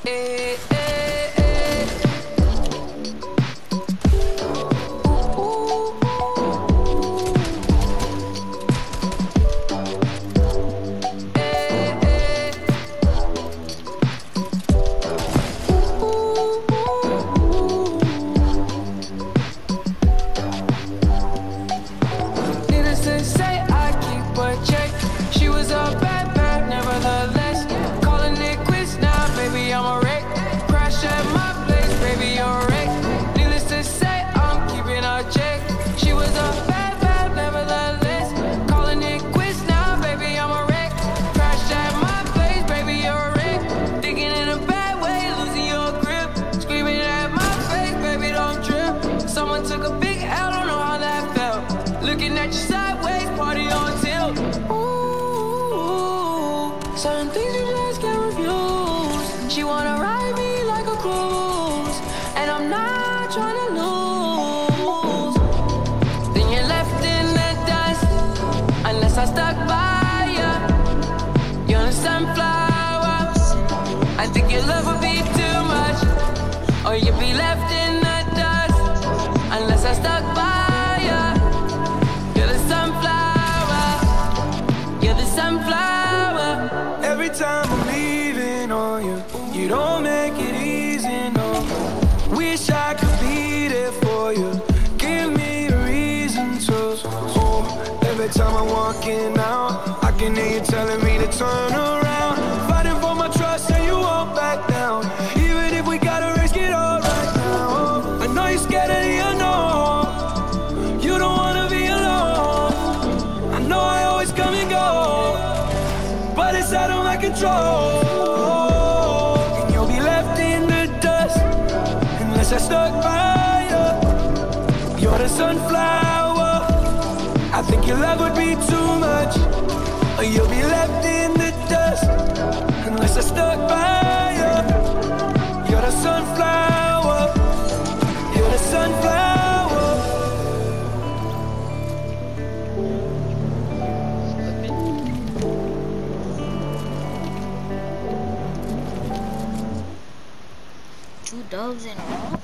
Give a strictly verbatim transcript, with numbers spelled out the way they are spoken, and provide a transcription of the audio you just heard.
Eh, eh, eh. Ooh, eh, eh. Needless to say, I keep a check. She was a bad bad, nevertheless. Calling it quits now, baby, I'm a wreck. Crash at my place, baby, you're a wreck. Needless to say, I'm keeping a check. She was a bad bad, nevertheless. Calling it quits now, baby, I'm a wreck. Crash at my place, baby, you're a wreck. Thinking in a bad way, losing your grip. Screaming at my face, baby, don't trip. Someone took a big L, don't know how that felt. Looking at you sideways, party on tilt. Ooh, certain things you just can't refuse. She wanna ride me like a cruise, and I'm not trying to lose. Then you're left in the dust, unless I stuck by ya. You're a sunflower. I think your love would be too much, or you'd be left in the dust, unless I stuck by ya. You're the sunflower. You're the sunflower. Every time I'm leaving on you, you don't make it easy, no. Wish I could be there for you. Give me a reason to. Oh, every time I'm walking out, I can hear you telling me to turn around. Fighting for my trust and you won't back down. Even if we gotta risk it all right now. I know you're scared of the unknown. You don't wanna be alone. I know I always come and go, but it's out of my control. And you'll be left in the dust, unless I stuck by you. You're the sunflower. I think your love would be too much, or you'll be left in the dust, unless I stuck by you. You're the sunflower. You're the sunflower. Two doves in a row.